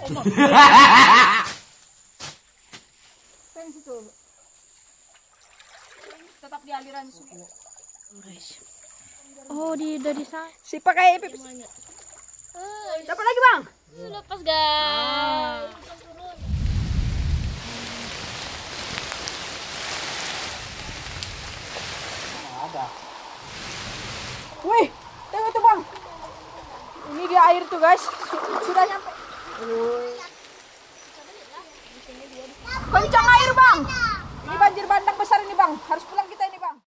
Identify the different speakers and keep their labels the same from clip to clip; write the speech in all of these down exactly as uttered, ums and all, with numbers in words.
Speaker 1: Pen situ. Tetap di aliran sungai.
Speaker 2: Oh, di dari sana.
Speaker 1: Si pakai pipis. Dapat lagi, Bang.
Speaker 2: Lepas, guys.
Speaker 1: Ada. Wih, tengok tuh, Bang. Ini dia air tuh, guys. Sudah nyampe. Kencang air, Bang. Ini banjir bandang besar ini, Bang. Harus pulang kita ini, Bang.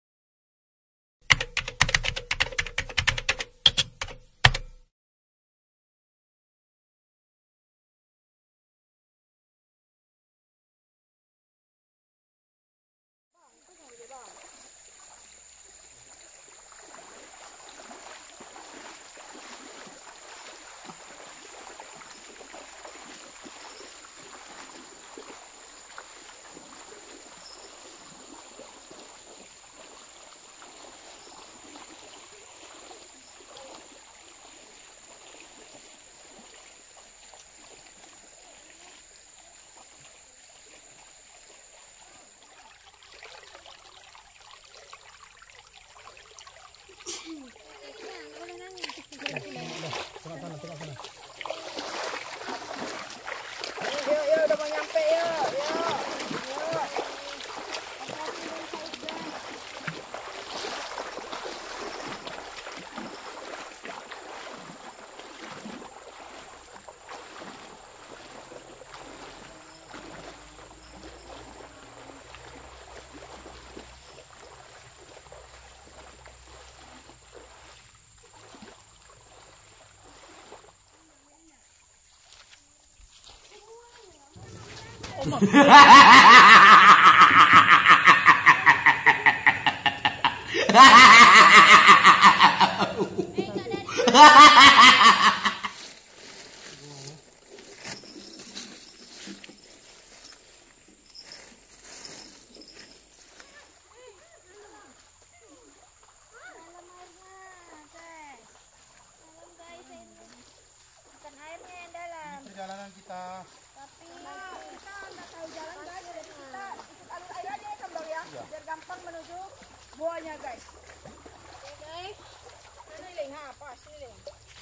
Speaker 1: Yuk, yuk, udah mau nyampe, yuk, yuk, yuk.
Speaker 3: Perjalanan kita.
Speaker 1: Tapi kita nggak tahu jalan, guys. Jadi kita ikut alur air aja ya, Kang, ya. Biar gampang menuju buahnya, guys. Oke, guys. Ini Ling, ha, pas ini Ling.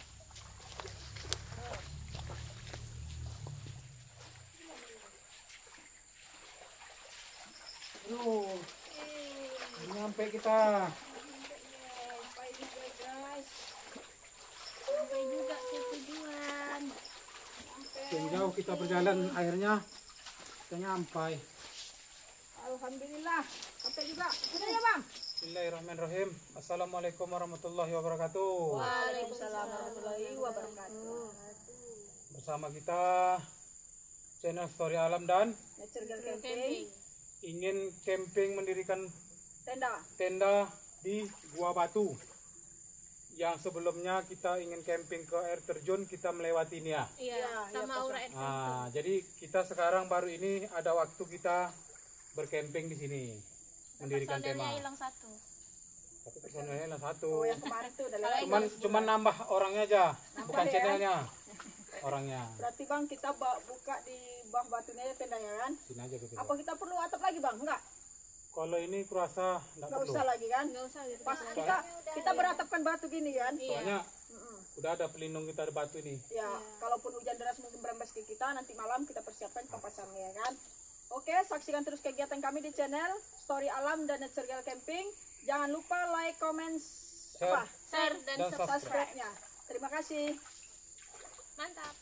Speaker 3: Aduh, nyampe kita.
Speaker 1: Sampai juga, guys.
Speaker 2: Sampai juga ke tujuan.
Speaker 3: Sekian jauh kita berjalan, akhirnya kita nyampai.
Speaker 1: Alhamdulillah. Sampai juga. Sudah ya, Bang?
Speaker 3: Bismillahirrahmanirrahim. Assalamualaikum warahmatullahi wabarakatuh.
Speaker 1: Waalaikumsalam warahmatullahi wabarakatuh.
Speaker 3: Bersama kita channel Story Alam dan
Speaker 1: Nature Girl Camping.
Speaker 3: ingin camping mendirikan
Speaker 1: Tenda.
Speaker 3: tenda di Gua Batu. Yang sebelumnya kita ingin camping ke air terjun, kita melewati ini ya.
Speaker 2: Iya, sama Aura Adventure.
Speaker 3: Nah, jadi kita sekarang baru ini ada waktu kita bercamping di sini, mendirikan tema.
Speaker 2: Personelnya hilang satu.
Speaker 3: Tapi personelnya hilang satu.
Speaker 1: Oh, yang kemarin tuh udah lewat.
Speaker 3: Cuman cuman nambah orangnya aja, bukan
Speaker 1: ya?
Speaker 3: channelnya. Orangnya.
Speaker 1: Berarti, Bang, kita ba- buka di bawah batunya ya tendanya, kan?
Speaker 3: Sini aja gitu.
Speaker 1: Apa kita perlu atap lagi, Bang? Enggak.
Speaker 3: Kalau ini kurasa enggak
Speaker 1: Nggak
Speaker 3: perlu.
Speaker 1: usah lagi, kan?
Speaker 2: Nggak usah gitu.
Speaker 1: Pas kita kita beratapkan batu gini, kan?
Speaker 3: Soalnya
Speaker 1: Mm-mm.
Speaker 3: udah ada pelindung kita di batu ini.
Speaker 1: Ya, kalaupun hujan deras mungkin berembes ke kita, nanti malam kita persiapkan pempasangnya, kan? Oke, saksikan terus kegiatan kami di channel Story Alam dan Nature Girl Camping. Jangan lupa like, comment,
Speaker 3: Share.
Speaker 1: apa?
Speaker 2: Share dan
Speaker 3: Dan
Speaker 2: subscribe.
Speaker 1: Subscribe-nya. Terima kasih.
Speaker 2: Mantap.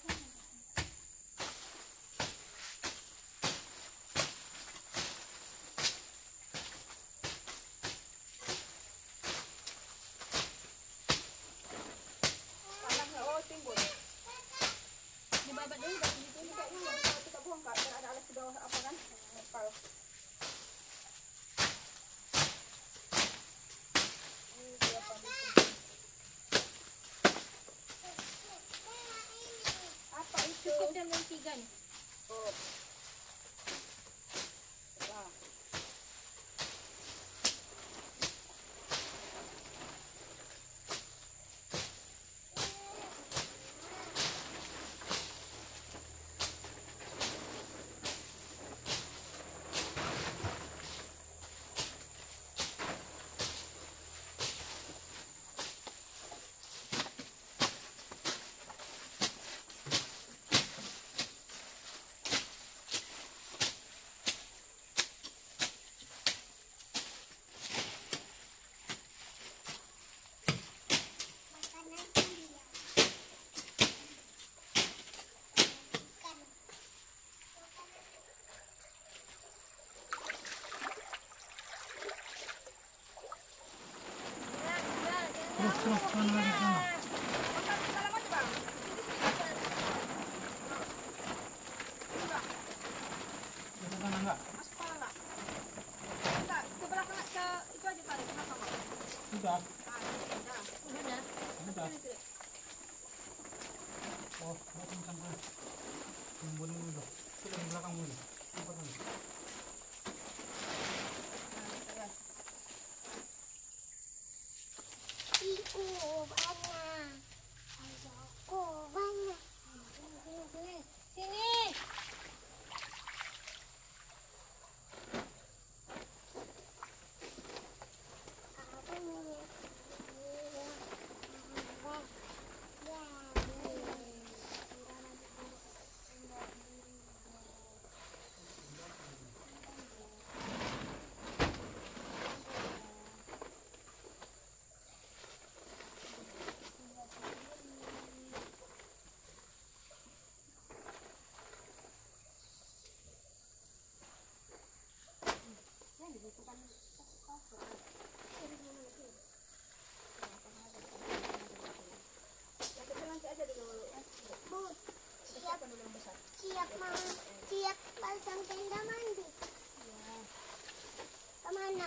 Speaker 1: Tanahnya, oh, timbul. Dibabat dulu, Bang. Itu ini kayaknya nggak usah kita bongkar, biar ada alat di bawah apa, kan? Nepal. Ini dia, Bang. Apa itu?
Speaker 2: Cukup dan yang tiga nih.
Speaker 1: Oh. Nah.
Speaker 3: sana, sana lagi sana.
Speaker 1: Bang, ke dalam aja, Bang. Ini, Bang.
Speaker 3: Ke sana enggak?
Speaker 1: Masuk kepala enggak? Enggak, ke belakang ke itu aja tarik ke belakang, Bang.
Speaker 3: Sudah.
Speaker 1: Ah, ini dah.
Speaker 2: Udah.
Speaker 3: Sudah. Oh, mau kencang kan? Tunggu dulu. Sudah di belakang dulu. Cepat dulu.
Speaker 4: Iku banyak. Ayahku banyak. Sini, sini, sini. Apa ini? Bu, siap, siap mau, siap pasang tenda mandi. Kemana?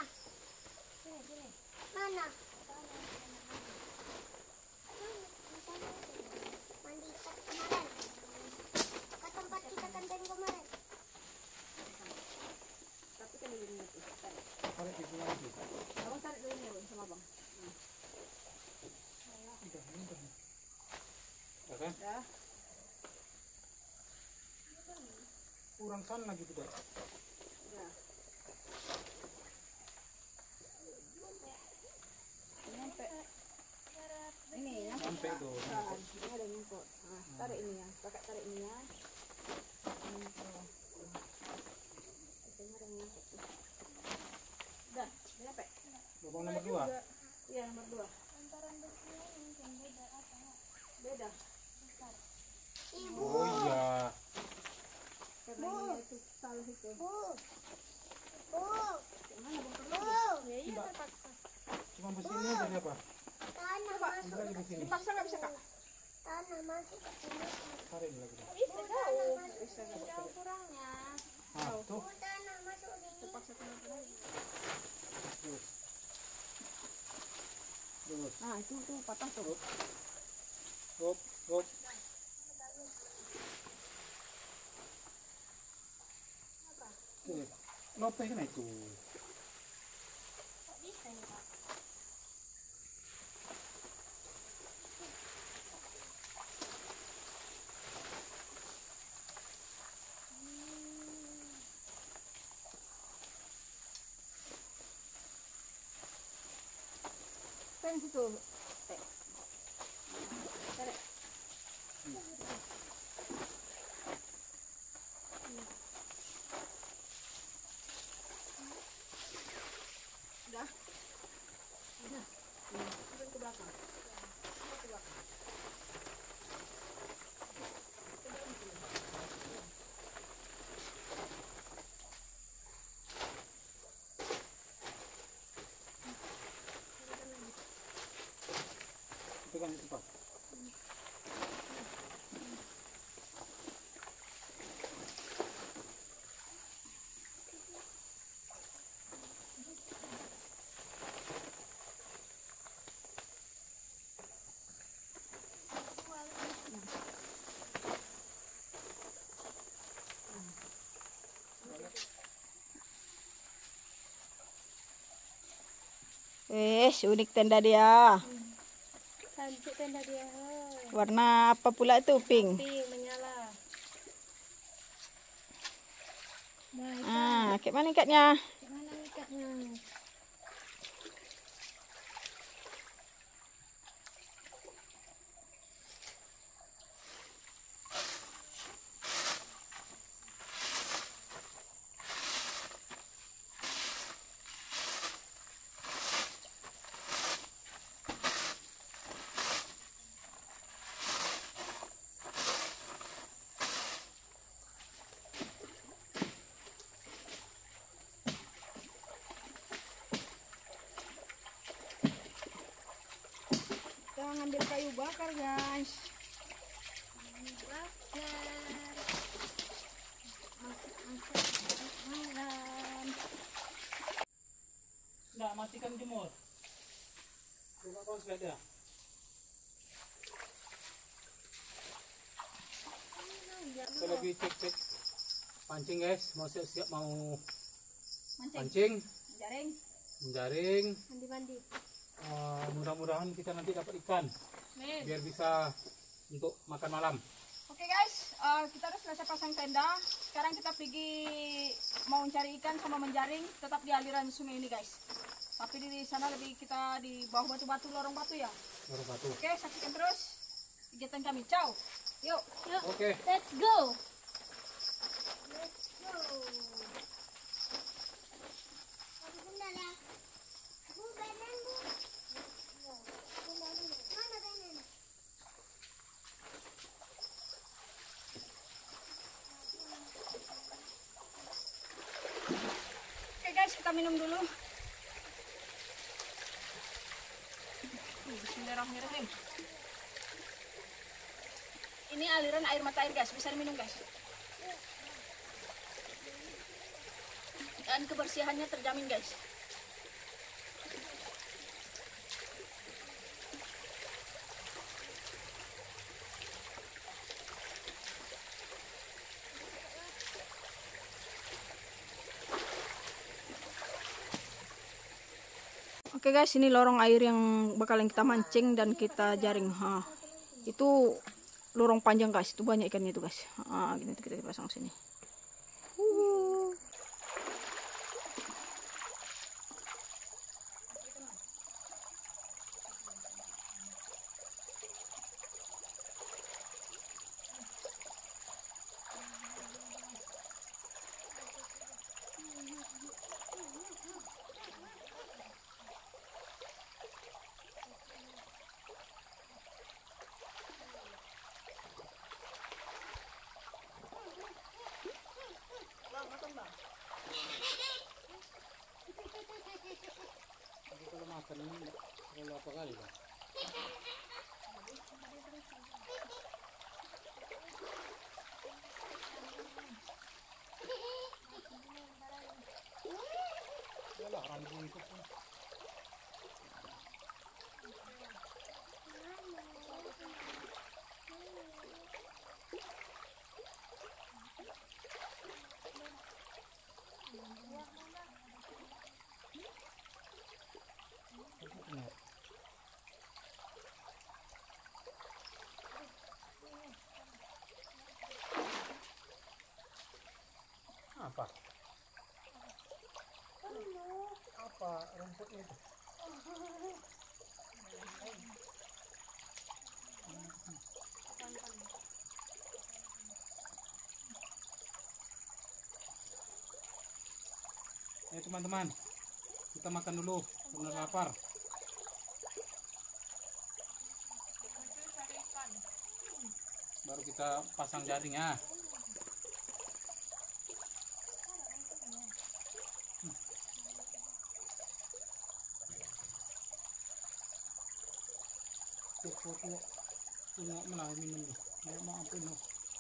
Speaker 4: Mana? Mandi ke kemarin. Ke tempat kita camping kemarin.
Speaker 1: Tapi kan ini nanti.
Speaker 3: Tarik di sini lagi.
Speaker 1: Abang tarik dulu nih, Bang, sama Bang.
Speaker 3: Udah, udah. Ya kan?
Speaker 1: Ya.
Speaker 3: Kurang sana lagi tidak.
Speaker 1: Ya. Nyampe. Ini nyampe.
Speaker 3: Sampai tuh.
Speaker 1: Nah, ini ada nyangkut. Nah, tarik ini ya. Pakai tarik ini ya. Ini tuh. Ini ada nyangkut tuh. Udah, udah nyampe.
Speaker 3: Lubang nomor dua.
Speaker 1: Iya, nomor dua. Beda.
Speaker 4: Ibu,
Speaker 3: Oh iya.
Speaker 1: Karena ini itu salah itu.
Speaker 4: bu, bu,
Speaker 1: Mana Bang perlu?
Speaker 4: bu.
Speaker 2: Ya iya terpaksa.
Speaker 3: Cuma besi ini aja dia, Pak.
Speaker 4: Tanah
Speaker 1: Coba.
Speaker 4: masuk,
Speaker 3: Ambil lagi di sini.
Speaker 1: Dipaksa nggak bisa, Kak?
Speaker 4: tanah masuk ke sini.
Speaker 3: Tarik lagi.
Speaker 2: Bisa
Speaker 1: Jauh.
Speaker 2: jauh.
Speaker 1: Bisa nggak?
Speaker 2: Jauh kurangnya.
Speaker 3: Ah, tuh.
Speaker 4: Bu, tanah masuk sini.
Speaker 1: Terpaksa teman-teman.
Speaker 3: Terus. Terus.
Speaker 1: Nah, itu tuh patah tuh.
Speaker 3: Hop, hop. Tuh. Lope kan itu.
Speaker 2: Kok bisa ya Pak?
Speaker 1: Kan situ. Eh. Tarik. Udah. Udah. Turun ke belakang. Turun ke belakang.
Speaker 3: Pegang itu, Pak.
Speaker 1: Wes, unik tenda dia.
Speaker 2: Cantik tenda dia. hei.
Speaker 1: Warna apa pula tuh? Pink.
Speaker 2: Pink menyala. Nah, ikat.
Speaker 1: Ah, kayak mana ikatnya?
Speaker 2: Mana ikatnya?
Speaker 1: ngambil kayu bakar guys.
Speaker 2: Bakar. Masak-masak malam.
Speaker 3: Nggak, matikan jemur. Coba kau lihat ya. Saya lagi cek-cek pancing guys, mau siap-siap mau
Speaker 1: Mancing,
Speaker 3: pancing,
Speaker 1: jaring.
Speaker 3: menjaring.
Speaker 2: Mandi-mandi.
Speaker 3: Uh, mudah-mudahan kita nanti dapat ikan biar bisa untuk makan malam.
Speaker 1: Oke guys, eh, kita udah selesai pasang tenda. Sekarang kita pergi mau cari ikan sama menjaring, tetap di aliran sungai ini guys. Tapi di sana lebih kita di bawah batu-batu, lorong batu ya.
Speaker 3: Baru batu.
Speaker 1: Oke, saksikan terus kegiatan kami. Ciao. Yuk.
Speaker 2: Yuk,
Speaker 3: Oke.
Speaker 2: let's go.
Speaker 4: Let's go. Tapi bentar ya. Bu, banan bu. Bentar dulu. Mana banan?
Speaker 1: Oke guys, kita minum dulu. Bismillahirrahmanirrahim. Ini aliran air mata air guys, bisa diminum guys. Dan kebersihannya terjamin guys. Oke guys, ini lorong air yang bakalan kita mancing dan kita jaring. Ha, itu lorong panjang guys, itu banyak ikannya itu guys. Ah, gini kita pasang sini. Uh.
Speaker 3: Kalau makan ini kalau apa kali Bang? Yalah, rambu itu pun. Apa? Apa rumputnya itu? Ayo teman-teman, kita makan dulu, benar lapar. Baru kita pasang jaring ya. Foto tengok malah minum nih. Ya maafin loh.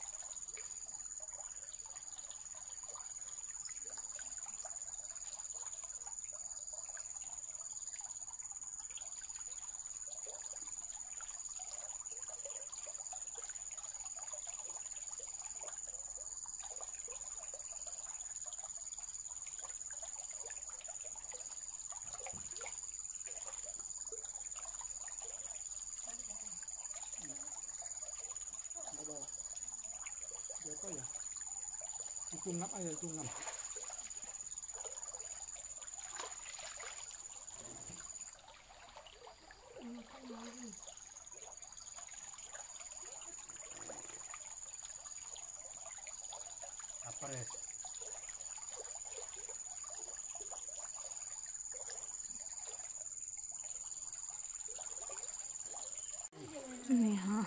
Speaker 3: Apa ya? Cungap aja cungap. Apa ya?
Speaker 1: Ini ha.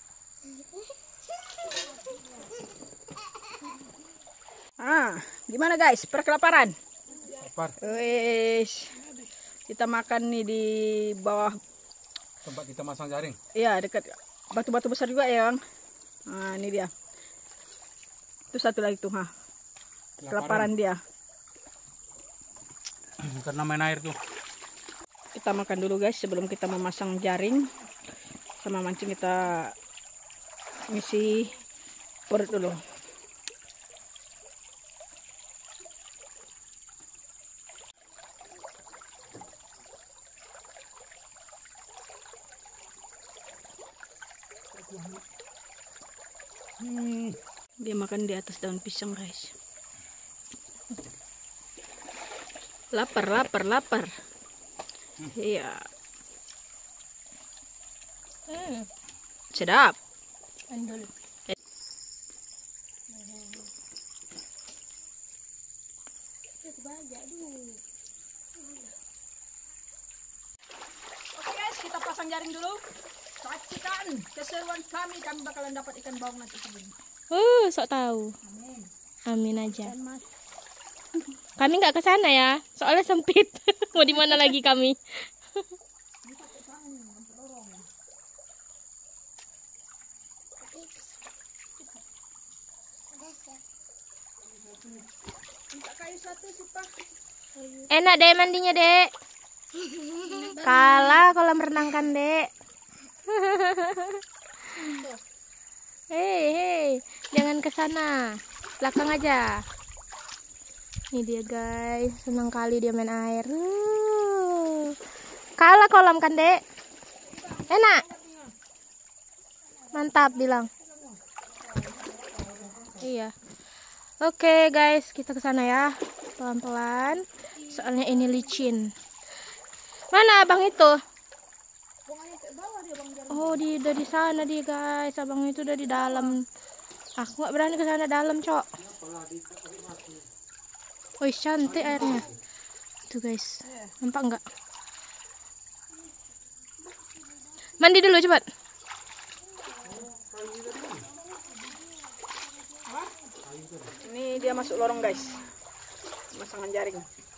Speaker 1: Ah, gimana guys? Perkelaparan?
Speaker 3: Lapar.
Speaker 1: Wes, kita makan nih di bawah
Speaker 3: tempat kita masang jaring.
Speaker 1: Iya, dekat batu-batu besar juga ya, Bang. Nah, ini dia. Itu satu lagi tuh, ha. Kelaparan dia.
Speaker 3: Karena main air tuh.
Speaker 1: Kita makan dulu guys sebelum kita memasang jaring. Sama mancing kita ngisi perut dulu.
Speaker 3: Hmm.
Speaker 1: Dia makan di atas daun pisang guys. Lapar, lapar, lapar. Iya.
Speaker 2: Hmm.
Speaker 1: Sedap.
Speaker 2: Andul.
Speaker 1: Oke guys, kita pasang jaring dulu. Saksikan keseruan kami. Kami bakalan dapat ikan bawang nanti sebelum.
Speaker 2: Uh, sok tahu.
Speaker 1: Amin.
Speaker 2: Amin aja. Kami nggak ke sana ya, soalnya sempit. Mau di mana lagi kami?
Speaker 1: Minta kayu satu sih Pak.
Speaker 2: Enak deh mandinya, Dek. Kalah kolam renang kan, Dek. Hei, hei, jangan ke sana. Belakang aja. Ini dia, guys. Senang kali dia main air. Uh. Kalah kolam kan, Dek. Enak. Mantap bilang. Iya. Oke, guys, kita ke sana ya. Pelan-pelan. Soalnya ini licin. Mana abang itu? Oh, di udah di sana dia, guys. Abang itu udah di dalam. Aku nggak berani ke sana dalam, Cok. Wih, cantik airnya. Tuh, guys. Nampak nggak? Mandi dulu cepat.
Speaker 1: Ini dia masuk lorong guys. Masangan jaring.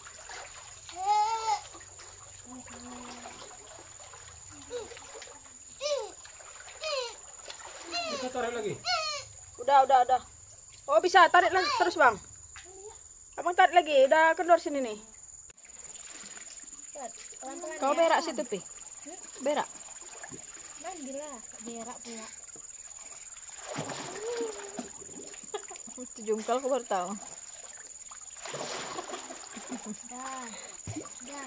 Speaker 3: Bisa tarik lagi.
Speaker 1: Udah, udah, udah. Oh, bisa tarik lagi terus, Bang. Abang tarik lagi, udah kendor sini nih. Kau berak situ, Pi. Berak.
Speaker 2: Mandilah, berak pula.
Speaker 1: Itu jungkal aku baru tahu.
Speaker 2: Dah. Dah.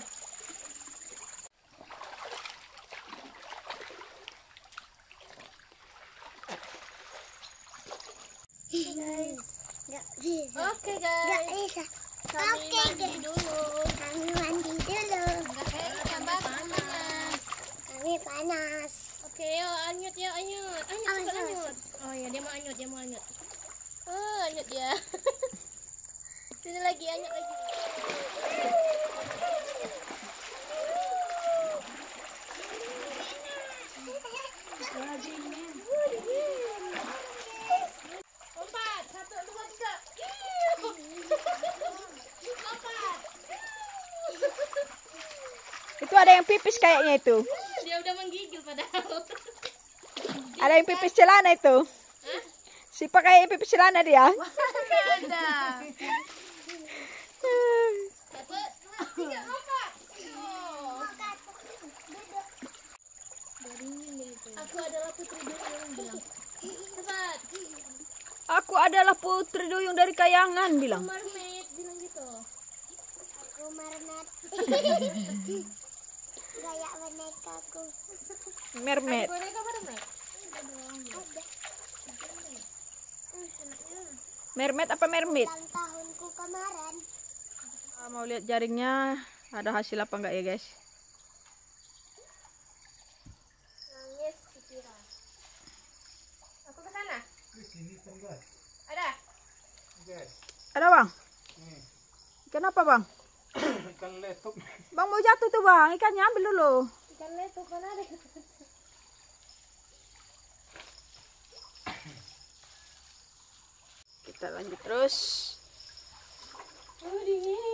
Speaker 4: Nggak bisa.
Speaker 2: Oke,
Speaker 4: Nggak
Speaker 2: guys.
Speaker 4: bisa.
Speaker 2: Kami
Speaker 4: Oke,
Speaker 2: mandi
Speaker 4: guys.
Speaker 2: dulu.
Speaker 4: Kami mandi dulu.
Speaker 2: Tambah panas.
Speaker 4: Kami panas.
Speaker 2: Oke, yuk anyut ya, anyut. Anyut,
Speaker 4: Awas,
Speaker 2: cepat
Speaker 4: awas.
Speaker 2: anyut. Oh ya, dia mau anyut, dia mau anyut. Oh, anyut dia. Sini lagi, anyut lagi. Lompat, satu, dua, tiga. Lompat.
Speaker 1: Itu ada yang pipis kayaknya itu.
Speaker 2: Dia udah menggigil padahal.
Speaker 1: Ada yang pipis celana itu. Si pakai pipis celana dia.
Speaker 2: Ada. Satu, dua, tiga, lompat. Oh. Aku adalah putri duyung bilang. Cepat.
Speaker 1: Aku adalah putri duyung dari kayangan bilang.
Speaker 2: Mermaid bilang gitu.
Speaker 4: Aku mermaid. Kayak bonekaku.
Speaker 1: Mermaid.
Speaker 2: Boneka mermaid.
Speaker 1: Mermaid apa mermaid?
Speaker 4: Ulang tahunku kemarin.
Speaker 1: Ah, mau lihat jaringnya ada hasil apa enggak ya guys?
Speaker 2: Nangis Kira. Aku ke sana.
Speaker 3: Di sini kan, guys.
Speaker 2: Ada.
Speaker 3: Guys.
Speaker 1: Ada Bang?
Speaker 3: Nih,
Speaker 1: Kenapa Bang?
Speaker 3: ikan letup.
Speaker 1: Bang mau jatuh tuh Bang, ikannya ambil dulu.
Speaker 2: Ikan letup mana ada?
Speaker 1: Kita lanjut terus.
Speaker 2: Oh,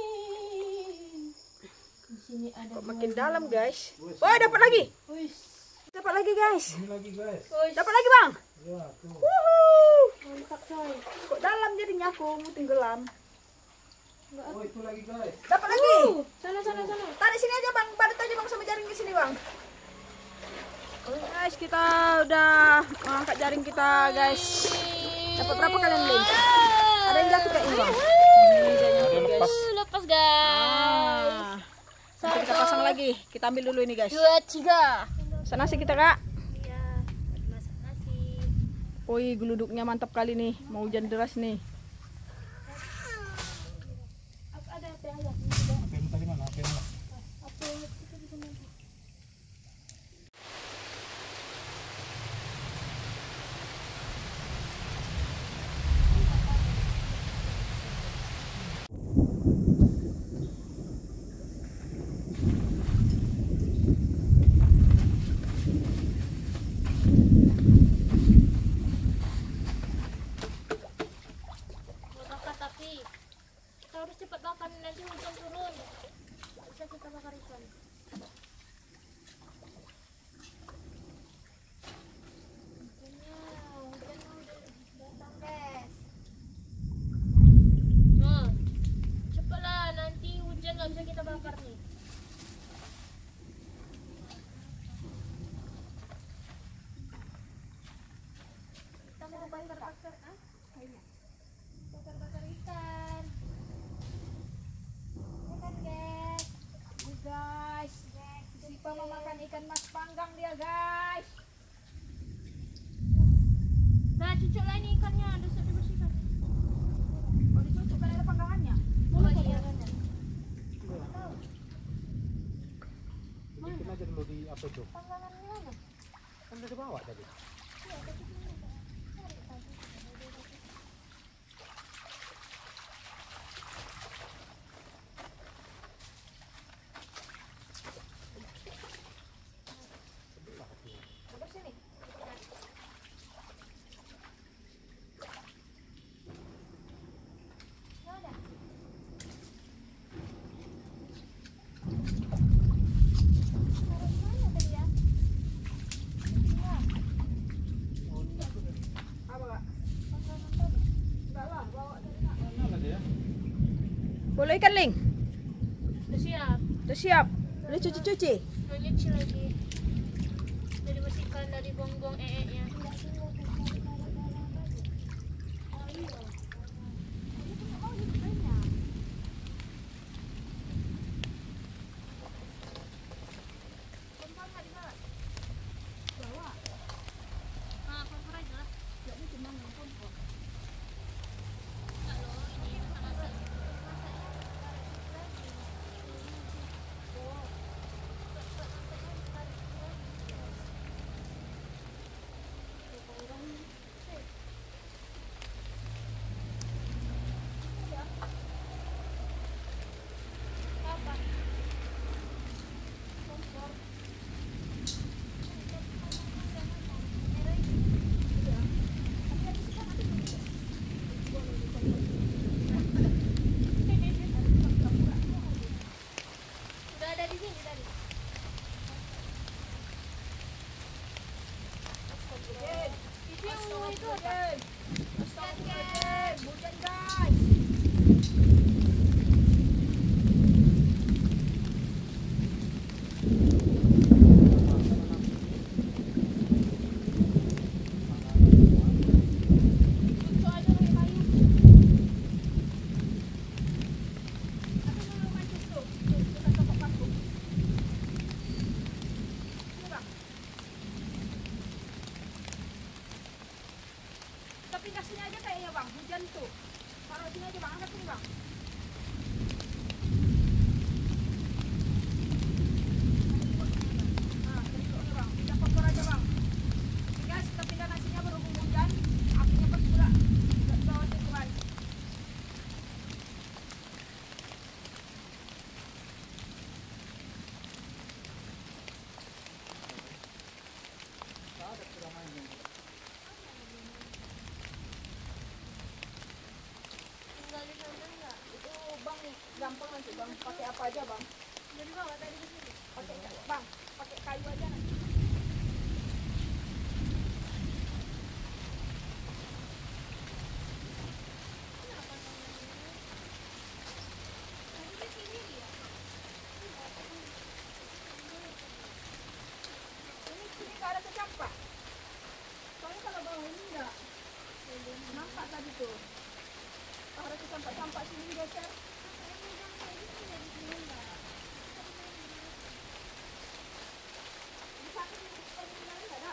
Speaker 2: dingin. Di sini ada.
Speaker 1: Kok makin dalam guys? Wah dapat lagi.
Speaker 2: Wih.
Speaker 1: dapat lagi guys.
Speaker 3: Ini lagi guys.
Speaker 1: Dapat lagi bang.
Speaker 3: Ya, tuh.
Speaker 1: Wuhuu.
Speaker 2: Mantap coy.
Speaker 1: Kok dalam jadinya aku mau tenggelam.
Speaker 3: Oh, itu lagi guys.
Speaker 1: Dapat lagi.
Speaker 2: Sana sana sana.
Speaker 1: Tarik sini aja bang, badet aja bang sama jaring ke sini bang. Oke guys, kita udah mengangkat jaring kita guys. Dapat berapa kalian Lin? Ada yang jatuh kayak ini bang. Ini dia nyangkut
Speaker 3: Ada lepas.
Speaker 1: guys.
Speaker 2: Lepas guys.
Speaker 1: Ah. Nanti kita pasang lagi. Kita ambil dulu ini guys.
Speaker 2: Dua tiga.
Speaker 1: Sana sih kita kak.
Speaker 2: Iya. Masak nasi.
Speaker 1: Woi, geluduknya mantap kali nih. Mau hujan deras nih.
Speaker 2: Ada apa ya?
Speaker 3: Apa yang tadi mana? Apa yang mana?
Speaker 2: Bakar tapi kita harus cepat bakar nanti hujan turun. Bisa kita bakar ikan. Nah, cepatlah nanti hujan nggak bisa kita bakar nih. Kita mau bakar-bakar, ah? Bakar-bakar ikan. Ya kan, guys?
Speaker 1: Ini guys. Sipa mau makan ikan mas panggang dia guys.
Speaker 2: Nah, cucuk lah ini ikannya, ada sudah dibersihkan.
Speaker 1: Oh dicucuk kan ada panggangannya.
Speaker 2: Oh iya.
Speaker 3: Bikin aja dulu di apa itu?
Speaker 2: Panggangannya mana?
Speaker 3: Kan udah dibawa tadi.
Speaker 1: Sampai sini.
Speaker 2: Nggak ada. Taruh di mana tadi ya?
Speaker 1: Apa kak?
Speaker 2: Panggangan tadi.
Speaker 1: Enggak lah, bawa dari kak.
Speaker 3: Mana dia?
Speaker 1: Boleh ikan Ling?
Speaker 2: Udah siap.
Speaker 1: Udah siap. Udah cuci-cuci.
Speaker 2: Mau nyuci lagi. Udah dibersihkan dari gonggong ee-nya. Oh iya. Kompor nggak dibawa?
Speaker 1: Bawa.
Speaker 2: Ah, kompor aja lah.
Speaker 1: Jadi cuma yang kompor.
Speaker 2: Enggak loh, ini masak. Apa? Kompor. Udah ada di sini tadi. Itu yang itu ada.
Speaker 1: Astagfirullahaladzim. Hujan guys.
Speaker 2: Cucuk aja pakai kayu.
Speaker 1: Tapi kalau mancus tuh, kita tokok paku. Ini bang. Kita pindah sini aja kayaknya bang, hujan tuh. Taruh sini aja bang, angkat sini bang. Nah, keripiknya bang, pindah kompor aja bang. Ini guys, kita pindah nasinya berhubung hujan, apinya bergerak. Tidak di bawah situ guys.
Speaker 2: Tinggal di sana enggak?
Speaker 1: Itu bang gampang nanti bang, pakai apa aja bang?
Speaker 2: Udah dibawa tadi ke sini.
Speaker 1: Pakai bang, pakai kayu aja nanti. sampah-sampah sini geser. Di samping ini nggak ada.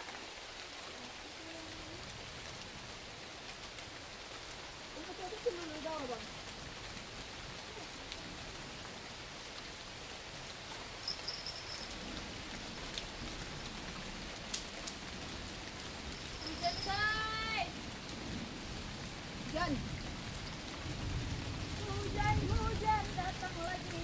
Speaker 1: Untuk itu cuma udah bang. Hujan. Hujan, hujan datang lagi.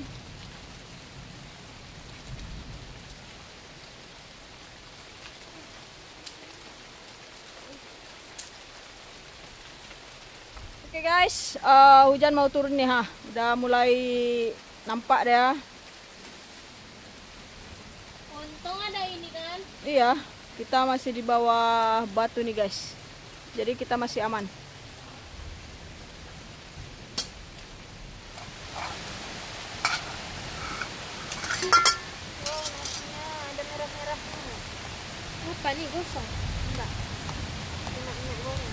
Speaker 1: Oke guys, uh, hujan mau turun nih ha. Udah mulai nampak deh ya.
Speaker 2: Untung ada ini kan.
Speaker 1: Iya, kita masih di bawah batu nih guys. Jadi kita masih aman.
Speaker 2: Oh, nasinya ada merah-merahnya. Apa nih, gosong? Enggak. Cuma minyak goreng.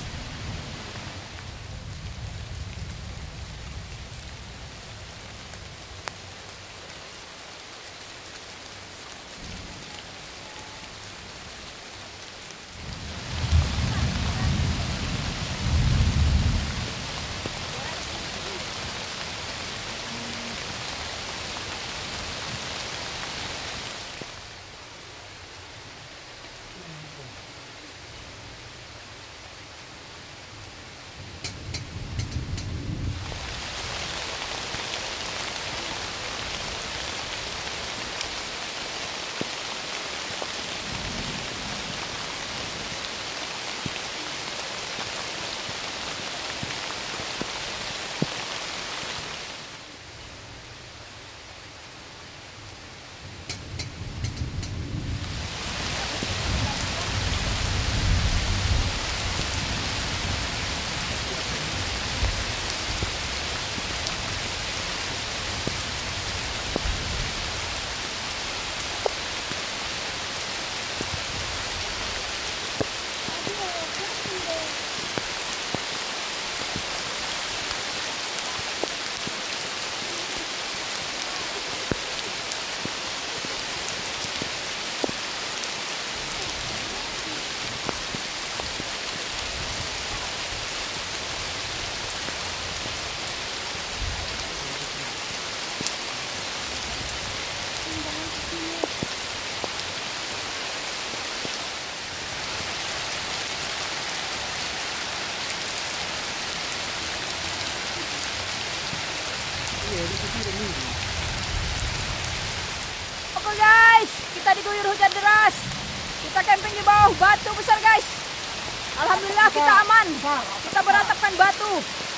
Speaker 1: Oke guys, kita diguyur hujan deras. Kita camping di bawah batu besar guys. Alhamdulillah kita aman. Kita beratapkan batu.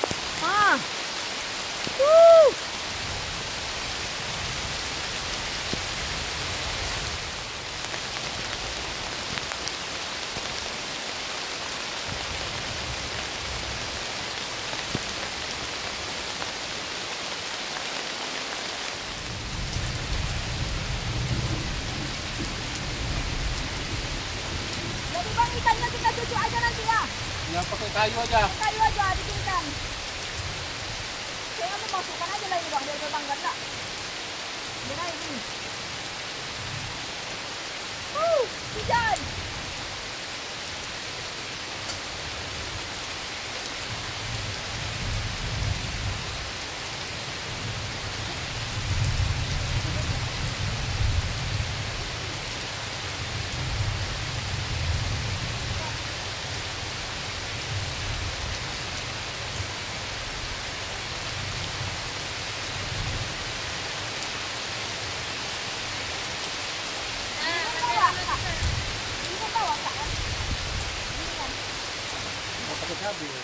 Speaker 1: Ah. Wuh. Jadi bang, ikannya kita cuci aja nanti ya.
Speaker 3: Ya pakai kayu aja.
Speaker 1: Kayu aja bikinkan. Saya mau masukkan aja lagi bang, biar tetangga enggak. Biar ini. Uh, hujan. Ini kan bawa kan? Ini kan.
Speaker 3: Nggak pakai cabai.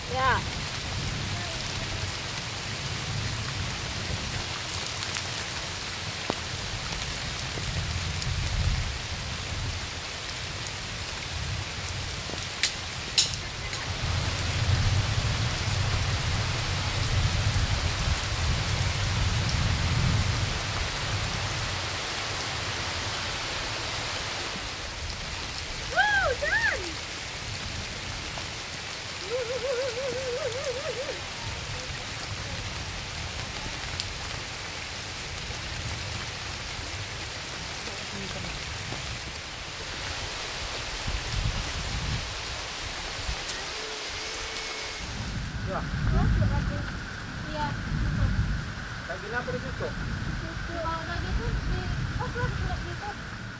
Speaker 1: Ya.
Speaker 3: Ya.
Speaker 2: Iya.
Speaker 3: Kayak gini apa ditutup?
Speaker 2: Kalau udah gitu di oh lah di gitu.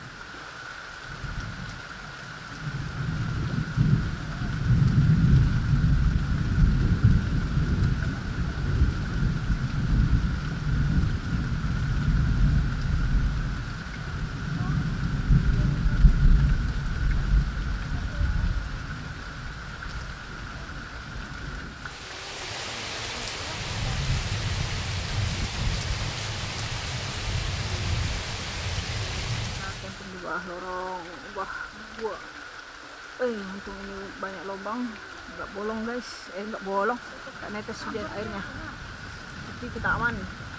Speaker 1: Wah, lorong, wah, buah. Eh, untung ini banyak lubang, nggak bolong guys, eh nggak bolong, nggak netes hujan airnya. Tapi kita aman.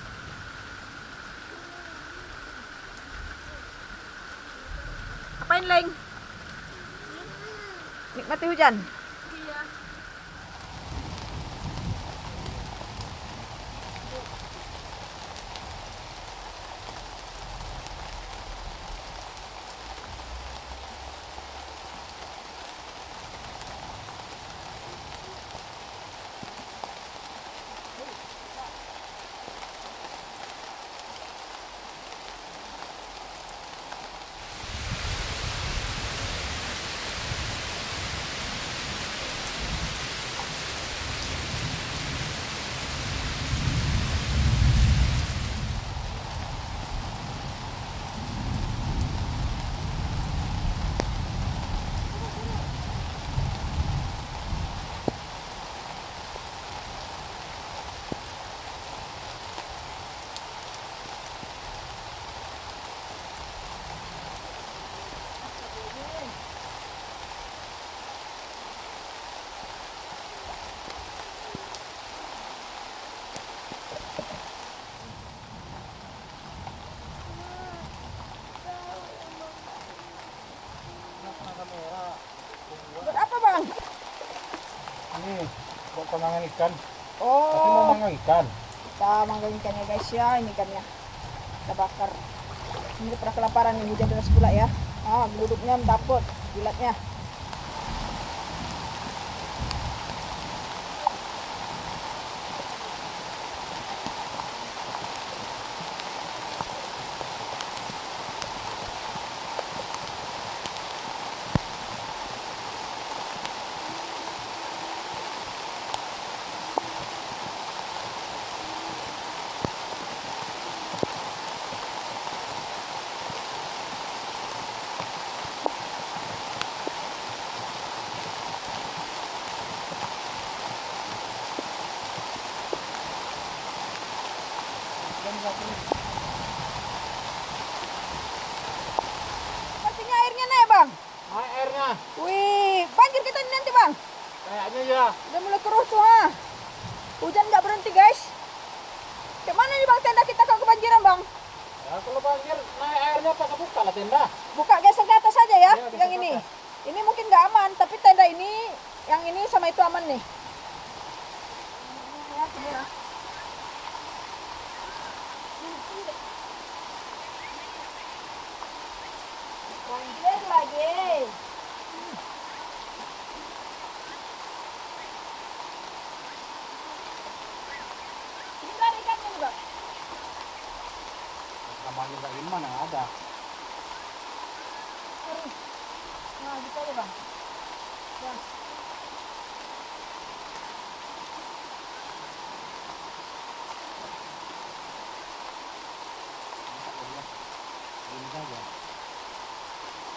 Speaker 1: Apain Leng? Nikmati hujan.
Speaker 2: Iya.
Speaker 1: Buat apa bang?
Speaker 3: Ini buat penangan ikan. Tapi mau
Speaker 1: Oh,
Speaker 3: manggang ikan.
Speaker 1: kita manggang ikannya guys ya, ini ikannya kita bakar. Ini pernah kelaparan nih, hujan deras pula ya. Ah, geluduknya mendapet, jilatnya. Sepertinya airnya naik bang.
Speaker 3: Naik airnya.
Speaker 1: Wih, banjir kita ini nanti bang.
Speaker 3: Kayaknya ya.
Speaker 1: Udah mulai keruh tuh ha. Hujan nggak berhenti guys. Kayak mana nih bang tenda kita kalau kebanjiran bang?
Speaker 3: Ya kalau banjir naik airnya pas buka lah tenda.
Speaker 1: Buka geser ke atas saja ya,
Speaker 3: Iya, geser
Speaker 1: yang
Speaker 3: ke
Speaker 1: ini.
Speaker 3: atas.
Speaker 1: Ini mungkin nggak aman, tapi tenda ini, yang ini sama itu aman nih. Ya, kamera. Banjir lagi. Ini kan ikannya nih bang.
Speaker 3: Namanya nggak gimana ada.
Speaker 1: Nah, gitu aja bang. Ya.
Speaker 3: Ini saja.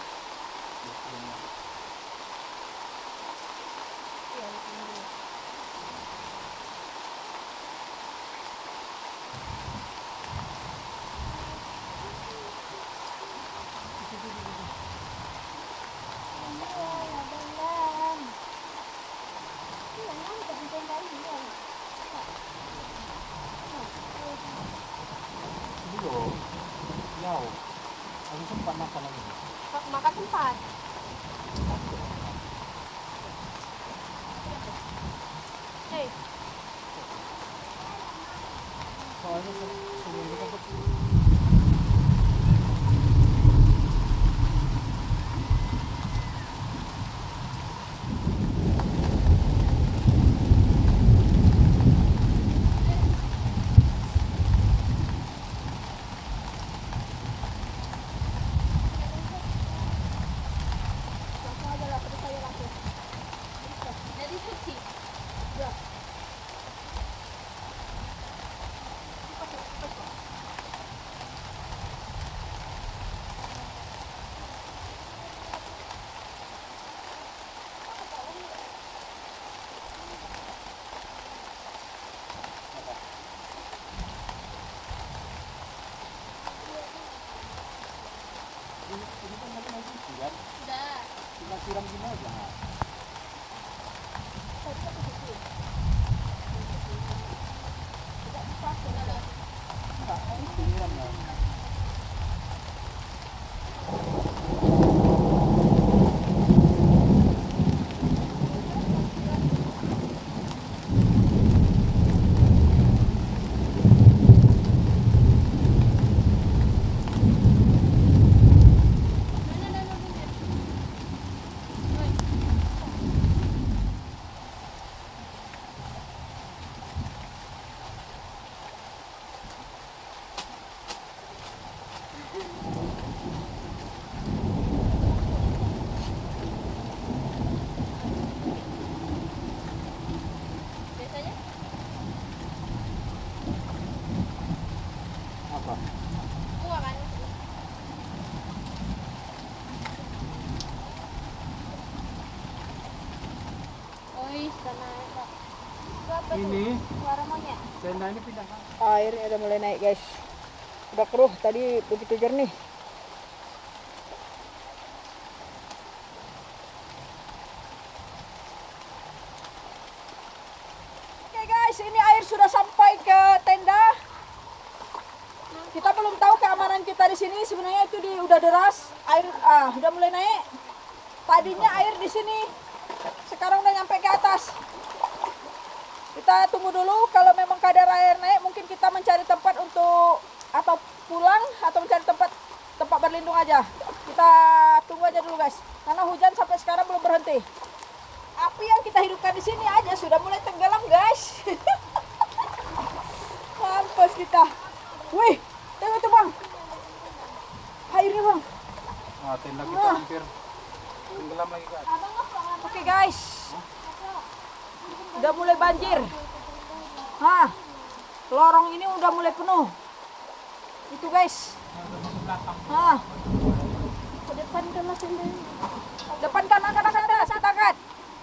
Speaker 1: Iya, ini dulu.
Speaker 3: Belum. Jauh. Aku sempat makan lagi.
Speaker 2: Makan tempat. Hei.
Speaker 3: Soalnya sebelum kita ke
Speaker 2: Jadi suci.
Speaker 3: ini kan nanti nanti suci kan?
Speaker 2: Sudah.
Speaker 3: Cuma siram gini aja. Enggak, ini siram ya.
Speaker 2: Biasanya
Speaker 3: Apa?
Speaker 2: bunga kan? Oi, sana ada. Itu apa tuh?
Speaker 3: Ini
Speaker 2: Suara monyet.
Speaker 3: tenda ini pindahkan.
Speaker 1: Airnya udah mulai naik guys. Udah keruh tadi begitu jernih. Oke guys, ini air sudah sampai ke tenda. Kita belum tahu keamanan kita di sini. Sebenarnya itu di, udah deras, air ah udah mulai naik. Tadinya air di sini, sekarang udah nyampe ke atas. Kita tunggu dulu, kalau memang kadar air naik mungkin kita mencari tempat untuk atau pulang atau mencari tempat tempat berlindung aja. Kita tunggu aja dulu guys, karena hujan sampai sekarang belum berhenti. Api yang kita hidupkan di sini aja sudah mulai tenggelam guys. Mampus kita. Wih, tengok tuh bang, airnya bang.
Speaker 3: Nah, tenda kita
Speaker 1: Ah.
Speaker 3: hampir tenggelam lagi kan.
Speaker 1: Oke guys, udah mulai banjir. Nah, lorong ini udah mulai penuh. Itu guys. Nah, ke depan kanan tenda. Depan kanan kanan kanan kita angkat.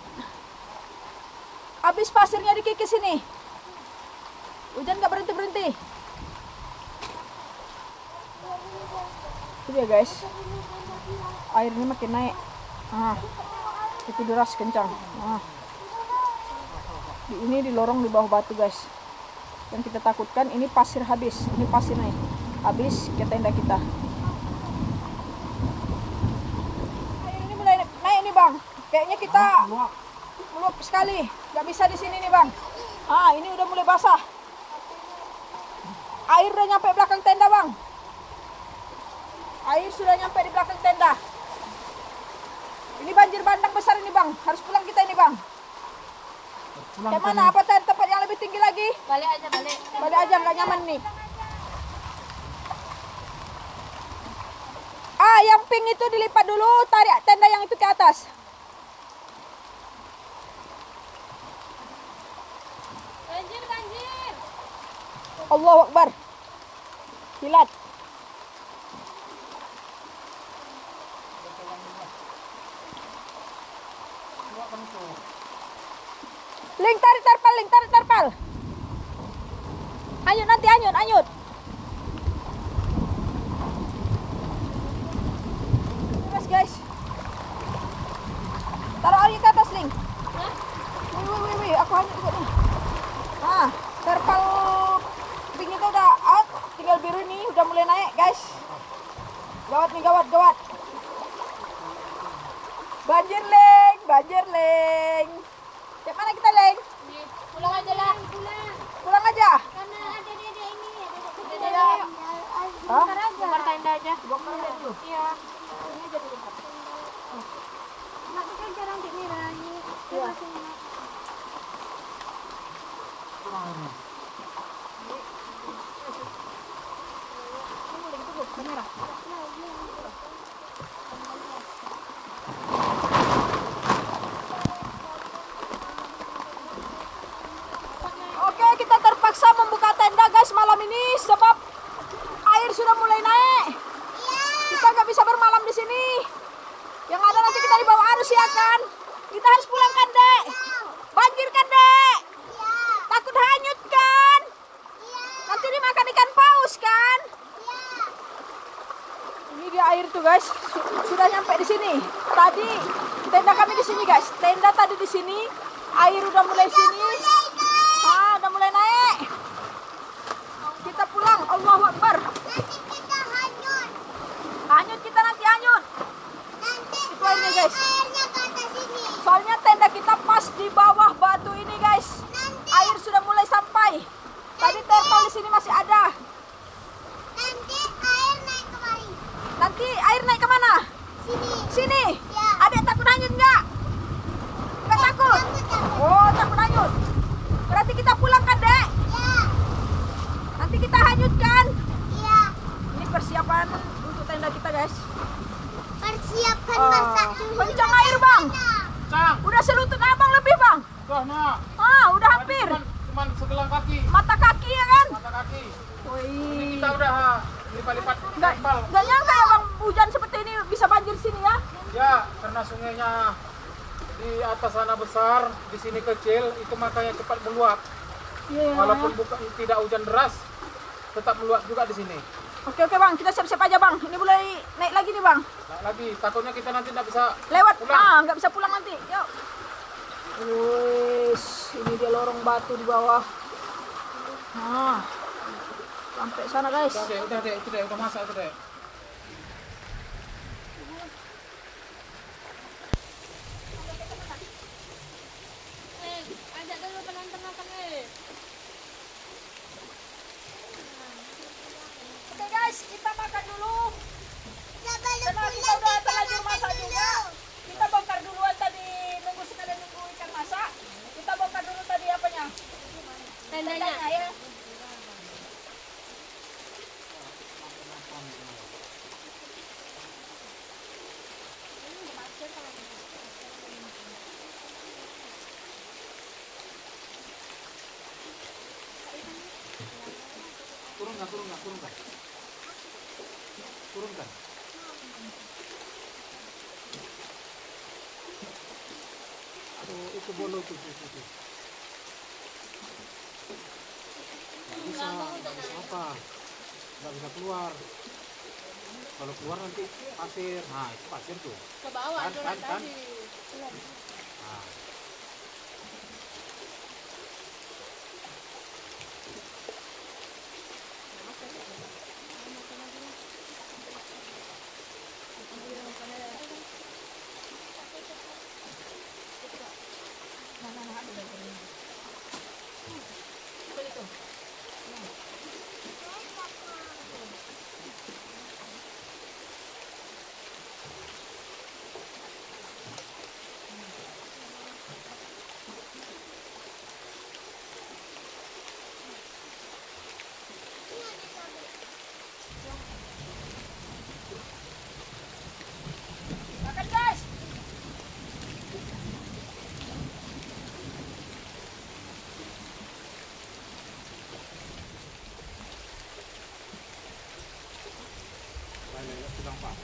Speaker 1: Habis pasirnya dikikis ini. Hujan nggak berhenti berhenti. Itu dia guys. Airnya makin naik. Ah, itu deras kencang. Ah. Di, ini di lorong di bawah batu guys. Yang kita takutkan ini pasir habis. Ini pasir nih. Habis ke tenda kita. Air ini mulai naik nih bang. Kayaknya kita meluap sekali. Gak bisa di sini nih bang. Ah, ini udah mulai basah. Air udah nyampe belakang tenda bang. Air sudah nyampe di belakang tenda. Ini banjir bandang besar ini bang. Harus pulang kita ini bang.
Speaker 3: Pulang
Speaker 1: Kayak mana? Apa tem- tempat yang lebih tinggi lagi?
Speaker 2: Balik aja, balik.
Speaker 1: Balik aja, nggak nyaman nih. Ah, yang pink itu dilipat dulu. Tarik tenda yang itu ke atas.
Speaker 2: Banjir, banjir.
Speaker 1: Allahu Akbar. Kilat. Ling, tarik tarpal, Ling, tarik tarpal. Anyut nanti, anyut, anyut. Terus guys. Taruh air ke atas, Ling. Wih, wih, wih, wih. Aku aku hanyut juga nih. Nah, terpal pink itu udah out, tinggal biru ini udah mulai naik guys. Gawat nih, gawat, gawat. Banjir Leng, banjir Leng. Yang mana kita Leng?
Speaker 2: Pulang aja lah.
Speaker 1: Pulang aja.
Speaker 4: Karena ada dede ini, ada
Speaker 2: Dede ya.
Speaker 1: Hah?
Speaker 2: Bongkar tenda aja.
Speaker 1: Bongkar aja dulu.
Speaker 2: Iya.
Speaker 1: Ini aja dulu.
Speaker 4: Mak kan jarang dimirani.
Speaker 1: Iya. Kamera. Oke, kita terpaksa membuka tenda guys malam ini sebab air sudah mulai naik. Kita nggak bisa bermalam di sini. Yang ada nanti kita dibawa arus ya kan. Kita harus pulang kan dek. Banjir kan dek. Takut hanyut kan. Nanti dimakan ikan paus kan. Ini dia air tuh guys. Sudah nyampe di sini. Tadi tenda kami di sini guys. Tenda tadi di sini. Air udah mulai sini. Ah, udah mulai naik. Kita pulang. Allahu Akbar.
Speaker 4: Nanti kita hanyut.
Speaker 1: Hanyut kita nanti hanyut.
Speaker 4: Nanti
Speaker 1: Itu airnya guys.
Speaker 4: airnya ke atas ini.
Speaker 1: Soalnya tenda kita pas di bawah batu ini guys.
Speaker 4: Nanti
Speaker 1: Air sudah mulai sampai. Tadi terpal di sini masih ada.
Speaker 4: nanti air naik kemari.
Speaker 1: Nanti air naik kemana?
Speaker 4: Sini.
Speaker 1: Sini.
Speaker 4: Ya.
Speaker 1: Adek takut hanyut nggak? Nggak takut?
Speaker 4: Takut, takut.
Speaker 1: Oh, takut hanyut. Berarti kita pulang kan dek?
Speaker 4: Ya.
Speaker 1: Nanti kita hanyut kan?
Speaker 4: Iya.
Speaker 1: Ini persiapan untuk tenda kita guys.
Speaker 4: Persiapkan
Speaker 1: Ah,
Speaker 4: masak dulu.
Speaker 1: kencang air bang.
Speaker 3: Cang,
Speaker 1: Udah selutut abang lebih bang.
Speaker 3: dah nah.
Speaker 1: Ah, udah
Speaker 3: Tadi
Speaker 1: hampir.
Speaker 3: Cuman, cuman segelang kaki,
Speaker 1: Mata kaki ya kan?
Speaker 3: mata kaki. Ini
Speaker 1: Wih.
Speaker 3: kita udah ha, lipat-lipat
Speaker 1: Nggak,
Speaker 3: terpal.
Speaker 1: nggak nyangka ya bang hujan seperti ini bisa banjir sini ya.
Speaker 3: Ya, karena sungainya di atas sana besar, di sini kecil, itu makanya cepat meluap.
Speaker 1: Iya.
Speaker 3: Walaupun bukan tidak hujan deras, tetap meluap juga di sini.
Speaker 1: Oke oke bang, kita siap-siap aja bang. Ini mulai naik lagi nih bang.
Speaker 3: Nah, lagi takutnya kita nanti tidak bisa
Speaker 1: Lewat,
Speaker 3: pulang.
Speaker 1: ah nggak bisa pulang nanti. Yuk. Wis, ini dia lorong batu di bawah. Nah, sampai sana guys.
Speaker 3: Udah deh, udah deh, itu deh, udah masak itu deh.
Speaker 2: Eh, ajak dulu penonton makan eh.
Speaker 1: Oke guys, kita makan dulu.
Speaker 4: Sebelum
Speaker 1: Karena kita
Speaker 4: pulang
Speaker 1: udah
Speaker 4: kita
Speaker 1: terlanjur
Speaker 4: makan
Speaker 1: masak
Speaker 4: dulu.
Speaker 1: juga. Kita bongkar duluan tadi, nunggu sekalian nunggu ikan masak. Kita bongkar dulu tadi apanya?
Speaker 2: Tendanya.
Speaker 1: ya.
Speaker 3: Turun nggak, turun nggak, turun nggak? Turun kan? Tuh, itu bolu tuh, tuh, tuh, tuh. Nggak bisa, nggak bisa apa? Nggak bisa keluar. Kalau keluar nanti pasir. Nah, itu pasir tuh.
Speaker 2: Ke bawah
Speaker 3: Kan,
Speaker 2: tuh
Speaker 3: kan, kan.
Speaker 2: tadi.
Speaker 3: Nah.
Speaker 1: Makan guys.
Speaker 3: Banyak sedang pak.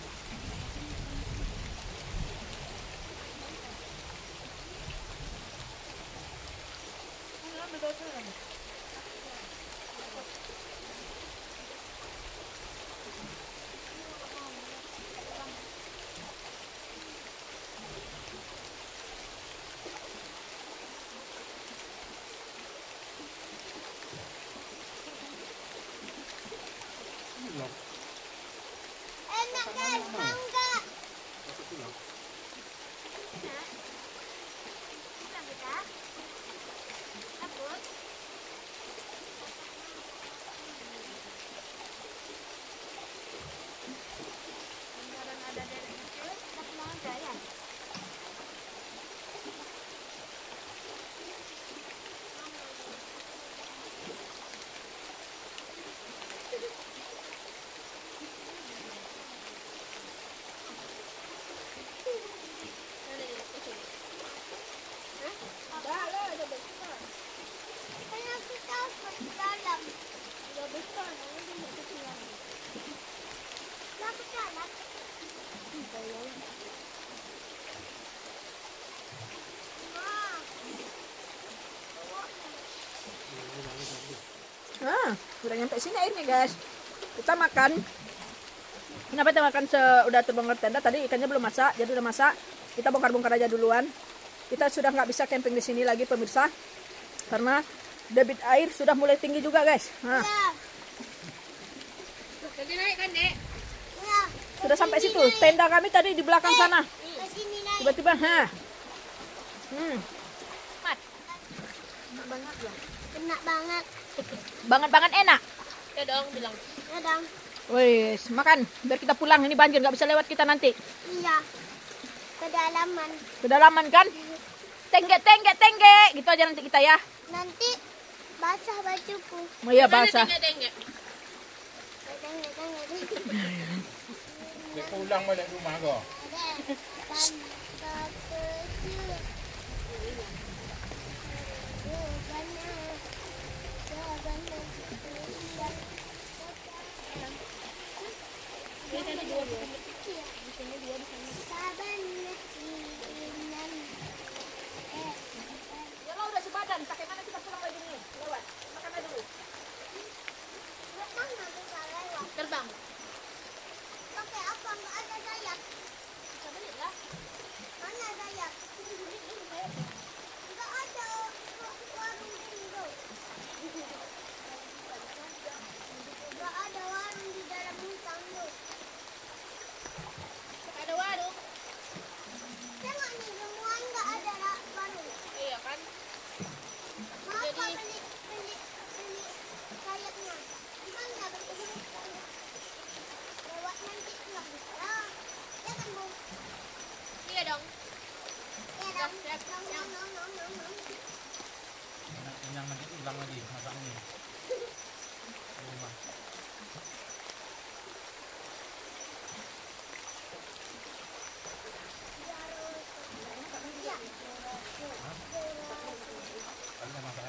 Speaker 1: Nah, udah nyampe sini airnya guys. Kita makan. Kenapa kita makan se udah terbongkar tenda? Tadi ikannya belum masak, jadi udah masak. Kita bongkar-bongkar aja duluan. Kita sudah nggak bisa camping di sini lagi pemirsa, karena debit air sudah mulai tinggi juga guys. Nah,
Speaker 4: Ya.
Speaker 2: Jadi naik kan, Dek?
Speaker 4: Ya.
Speaker 1: sudah sampai situ. Tenda kami tadi di belakang sana.
Speaker 4: Ke sini naik.
Speaker 1: Tiba-tiba, ha. Hmm,
Speaker 4: Kena banget.
Speaker 1: banget-banget enak.
Speaker 2: Ya dong, bilang.
Speaker 4: Ya dong.
Speaker 1: Wes, makan biar kita pulang. Ini banjir nggak bisa lewat kita nanti.
Speaker 4: Iya. Kedalaman.
Speaker 1: Kedalaman kan? Tenggek, tenggek, tenggek. Gitu aja nanti kita ya.
Speaker 4: Nanti basah bajuku.
Speaker 1: Oh iya basah.
Speaker 2: Tenggek-tenggek.
Speaker 4: Tengok, tengok, tengok.
Speaker 3: Dia pulang balik rumah kok.
Speaker 4: Ada. Tante kecil. Oh, benar. Ya, benar. Saban kecilan. Eh,
Speaker 1: Ya lo udah sebadan. Pakai mana kita pulang lagi nih? Lewat. Makan aja dulu.
Speaker 4: datang nanti saya lewat.
Speaker 2: Terbang.
Speaker 4: Pakai apa? Nggak ada sayap.
Speaker 2: Bisa beli lah.
Speaker 4: Mana sayap? Nggak ada warung Indo. Nggak ada warung di dalam hutan loh.
Speaker 2: Ada warung.
Speaker 4: Tengok nih semua nggak ada la- warung.
Speaker 2: Iya kan?
Speaker 4: Mau apa
Speaker 2: Jadi-
Speaker 4: beli beli beli sayapnya? Gimana beli? Lewat nanti nggak bisa. Ya kan Bu?
Speaker 2: Iya dong.
Speaker 4: Ya dong.
Speaker 2: Siap, siap,
Speaker 4: Dong,
Speaker 2: siap.
Speaker 4: dong, dong, dong, dong.
Speaker 3: Kenyang nanti hilang lagi masaknya. Rumah. Kan sama saya.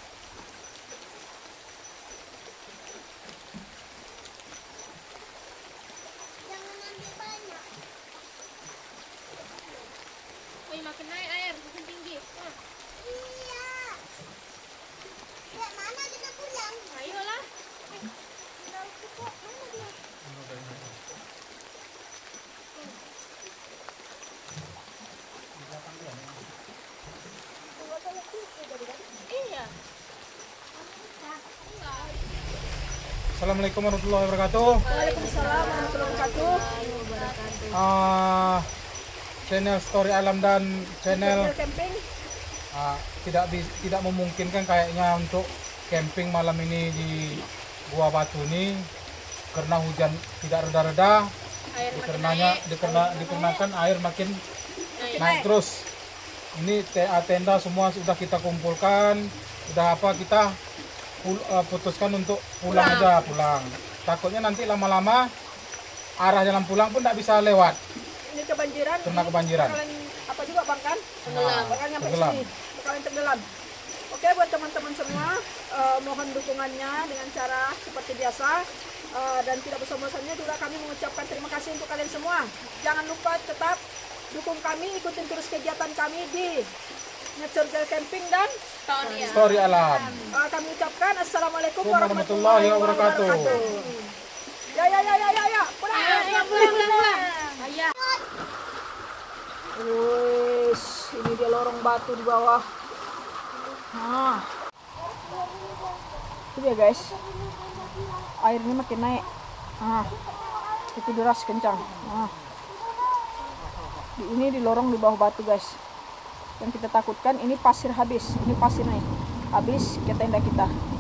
Speaker 4: Jangan ambil banyak.
Speaker 2: Wih, makin naik air, makin tinggi. Ah,
Speaker 4: Iya. Ya mana kita pulang?
Speaker 2: ayolah.
Speaker 4: Tahu kok mana dia?
Speaker 3: Ini udah naik. Di belakang dia nih.
Speaker 2: Iya.
Speaker 3: Assalamualaikum warahmatullahi wabarakatuh.
Speaker 1: Waalaikumsalam warahmatullahi wabarakatuh.
Speaker 3: Ah, channel Story Alam dan channel
Speaker 1: Channel camping.
Speaker 3: ah, tidak bi- tidak memungkinkan kayaknya untuk camping malam ini di Gua Batu ini karena hujan tidak reda-reda,
Speaker 2: Air makin
Speaker 3: dikarenanya
Speaker 2: naik.
Speaker 3: dikarena dikarenakan air makin
Speaker 2: Naik.
Speaker 3: naik terus. Ini T A tenda semua sudah kita kumpulkan, sudah apa kita pul- eh, putuskan untuk pulang aja pulang. Takutnya nanti lama-lama arah jalan pulang pun tidak bisa lewat.
Speaker 1: Ini kebanjiran.
Speaker 3: Kena
Speaker 1: ini
Speaker 3: kebanjiran.
Speaker 1: Bakalan apa juga bang kan?
Speaker 3: Tenggelam.
Speaker 1: Bakalan nyampe
Speaker 3: Tenggelam.
Speaker 1: sini. Bakalan tenggelam. Oke buat teman-teman semua, eh, mohon dukungannya dengan cara seperti biasa. Eh, dan tidak bosan-bosannya juga kami mengucapkan terima kasih untuk kalian semua. Jangan lupa tetap dukung kami, ikutin terus kegiatan kami di Nature Girl Camping dan
Speaker 2: Story ya.
Speaker 3: Story Alam.
Speaker 1: eh, kami ucapkan Assalamualaikum
Speaker 3: Warahmatullahi
Speaker 1: warahmatullahi
Speaker 3: wabarakatuh.
Speaker 1: wabarakatuh. Ya ya ya ya ya ya. Pulang.
Speaker 2: Ayo, pulang, pulang, pulang.
Speaker 1: Ayah. Wes, ini dia lorong batu di bawah. Nah. Itu dia guys. Airnya makin naik. Ah. Itu deras kencang. Ah. Di, ini di lorong di bawah batu guys. Yang kita takutkan ini pasir habis. Ini pasir naik. Habis ke tenda kita.